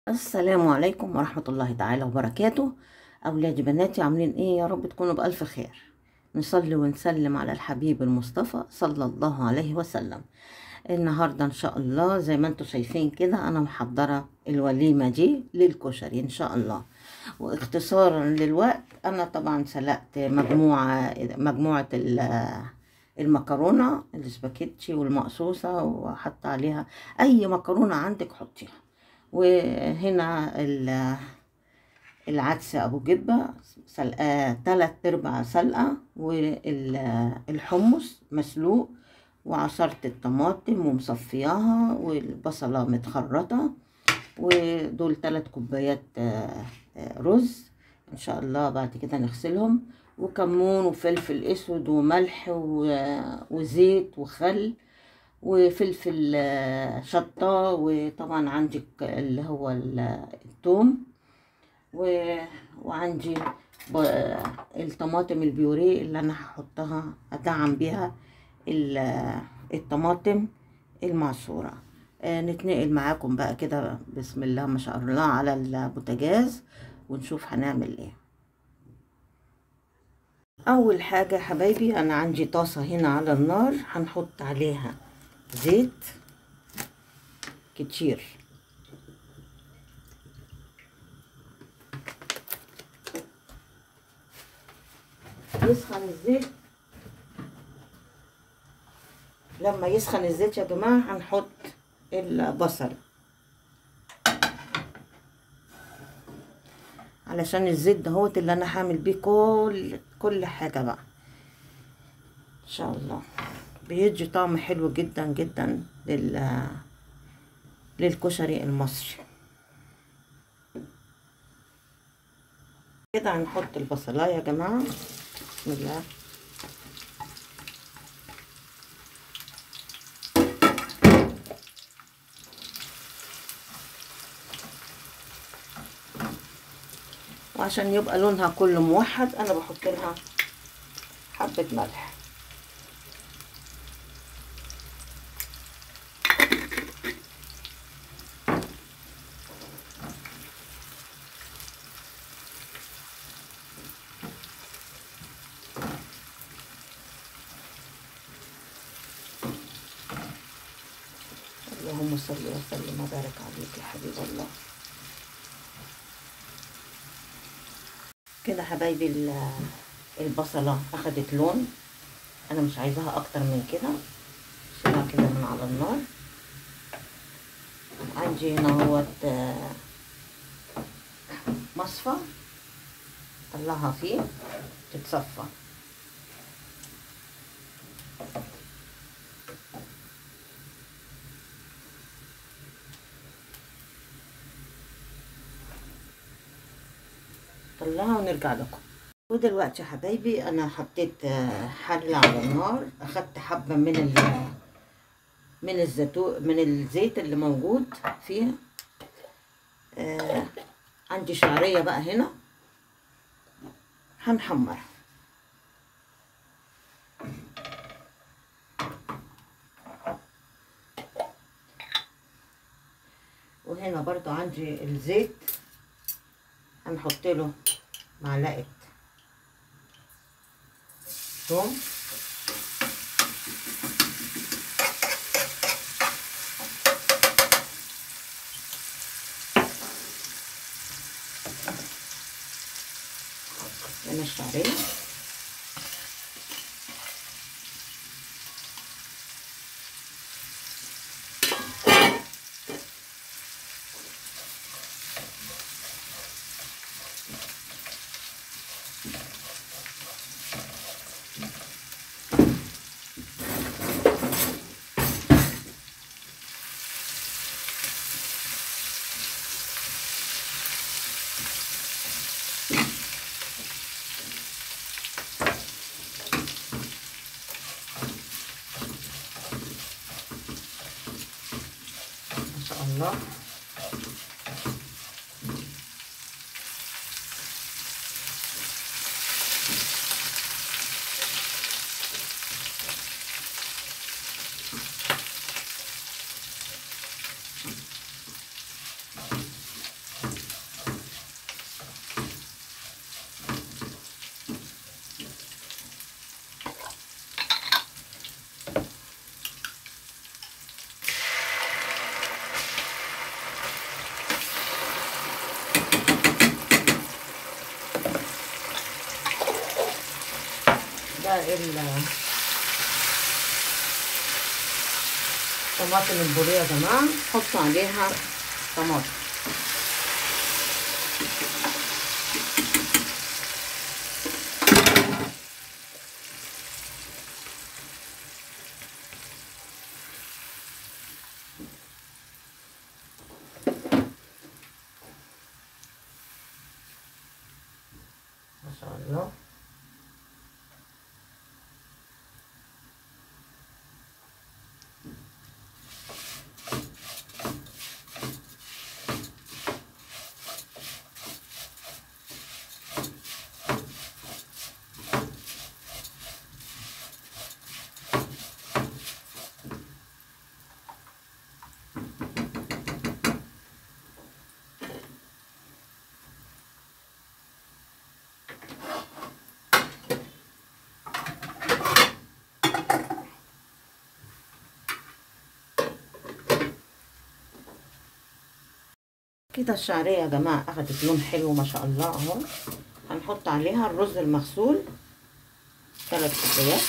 السلام عليكم ورحمة الله تعالى وبركاته. أولادي بناتي عاملين إيه؟ يا رب تكونوا بألف خير. نصلي ونسلم على الحبيب المصطفى صلى الله عليه وسلم. النهاردة إن شاء الله زي ما انتوا شايفين كده أنا محضرة الوليمة دي للكشري إن شاء الله. واختصارا للوقت أنا طبعا سلقت مجموعة المكرونة الاسباجيتي والمقصوصة، وحط عليها أي مكرونة عندك حطيها. وهنا العدس ابو جبه سلقاه 3/4 سلقه، والحمص مسلوق، وعصرت الطماطم ومصفياها، والبصله متخرطه، ودول 3 كوبايات رز ان شاء الله. بعد كده نغسلهم، وكمون وفلفل اسود وملح وزيت وخل وفلفل شطة، وطبعا عندي اللي هو الثوم، وعندي الطماطم البيوريه اللي انا هحطها ادعم بيها الطماطم المعصورة. نتنقل معاكم بقى كده بسم الله ما شاء الله على البوتاجاز ونشوف هنعمل ايه. اول حاجة يا حبايبي انا عندي طاسة هنا على النار، هنحط عليها زيت كتير، يسخن الزيت. لما يسخن الزيت يا جماعة هنحط البصل، علشان الزيت دهوت اللي انا هعمل بيه كل حاجة بقى ان شاء الله. بيدي طعم حلو جدا جدا للكشري المصري. كده هنحط البصلايه يا جماعة بسم الله. وعشان يبقى لونها كله موحد انا بحط لها حبة ملح. اللهم صل وسلم وبارك عليك يا حبيب الله. كده حبايبي البصلة اخدت لون، انا مش عايزاها اكتر من كده، شيلها كده من على النار. عندي هنا اهوت مصفى طلعها فيه تتصفى. طلعها ونرجع لكم. ودلوقتي يا حبايبي انا حطيت حلة على النار، اخدت حبة من الزيتون من الزيت اللي موجود فيها. عندي شعرية بقى هنا هنحمرها. وهنا برضو عندي الزيت هنحط له معلقة ثوم، هنا الشعرية، ما شاء الله. بقى الطماطم البوريه يا جماعه، حط عليها طماطم. ما شاء الله. كده الشعرية يا جماعة اخدت لون حلو ما شاء الله اهو. هنحط عليها الرز المغسول 3 كوبايات.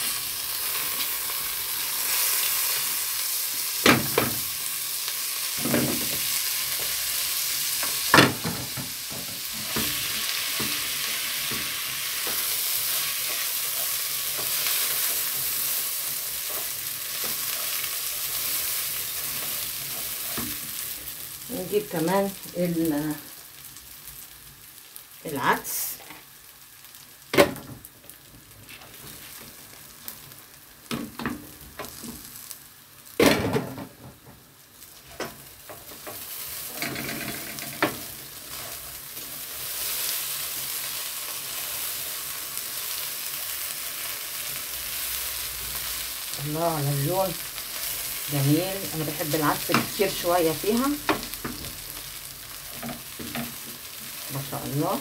نجيب كمان العدس. الله على اللون جميل. انا بحب العدس كتير شويه فيها ما شاء الله.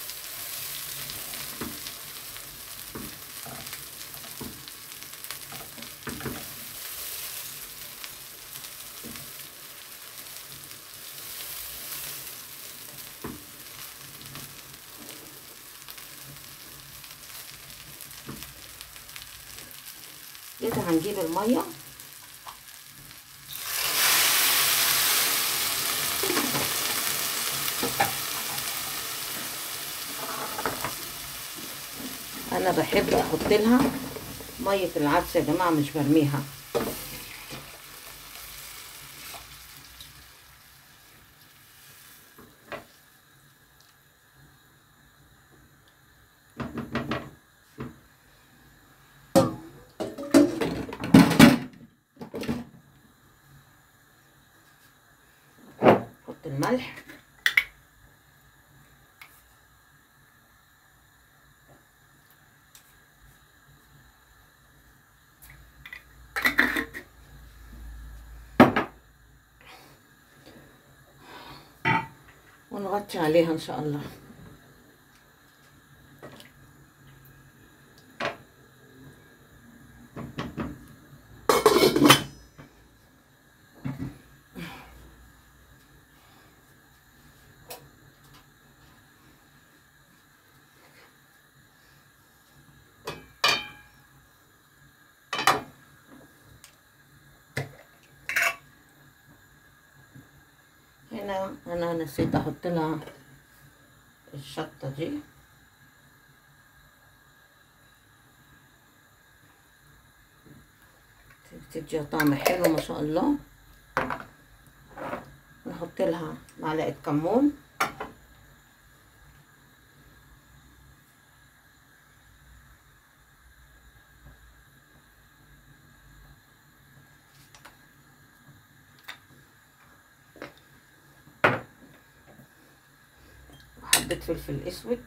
كده هنجيب الميه انا بحب احط لها ميه العدس يا جماعه، مش برميها. احط الملح ونغطي عليها ان شاء الله. هنا انا نسيت احط لها الشطه دي، بتديها طعم حلو ما شاء الله. نحط لها معلقه كمون، وحبه فلفل اسود،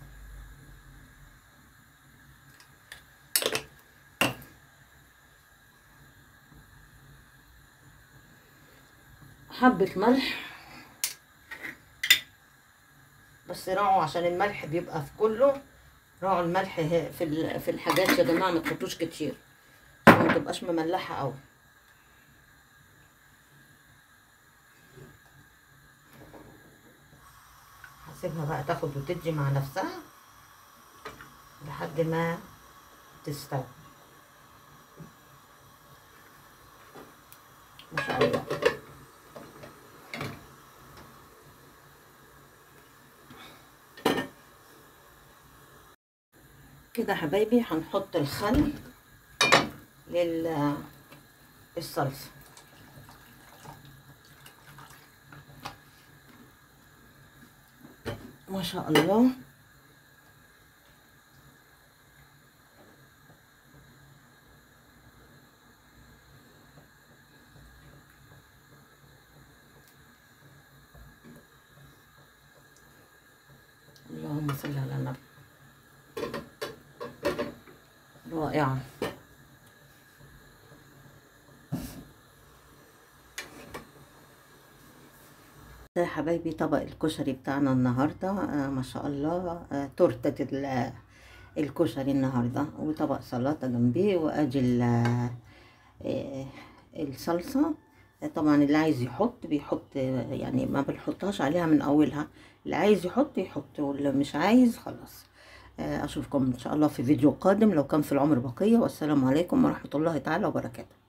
حبه ملح بس راعوا عشان الملح بيبقى في كله. راعوا الملح في الحاجات يا جماعه، ما تحطوش كتير عشان ما تبقاش مملحه قوي. هسيبها بقى تاخد وتدي مع نفسها لحد ما تستوي. ما شاء الله. كده حبايبي هنحط الخل للصلصة. ما شاء الله. اللهم صل على النبي. رائعة. ده يا حبايبي طبق الكشري بتاعنا النهاردة. ما شاء الله. تورتة الكشري النهاردة، وطبق سلطة جنبيه، وادي الصلصة. طبعا اللي عايز يحط بيحط، يعني ما بنحطهاش عليها من اولها، اللي عايز يحط واللي مش عايز خلاص. اشوفكم ان شاء الله في فيديو قادم لو كان في العمر بقية، والسلام عليكم ورحمة الله تعالى وبركاته.